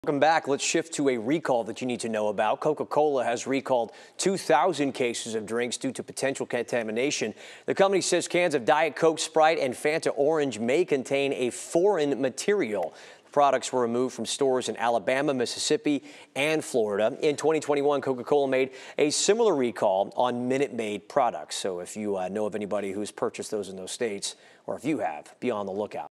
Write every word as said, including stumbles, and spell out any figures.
Welcome back. Let's shift to a recall that you need to know about. Coca-Cola has recalled two thousand cases of drinks due to potential contamination. The company says cans of Diet Coke, Sprite, and Fanta Orange may contain a foreign material. The products were removed from stores in Alabama, Mississippi, and Florida. In twenty twenty-one, Coca-Cola made a similar recall on Minute Maid products. So if you uh, know of anybody who's purchased those in those states, or if you have, be on the lookout.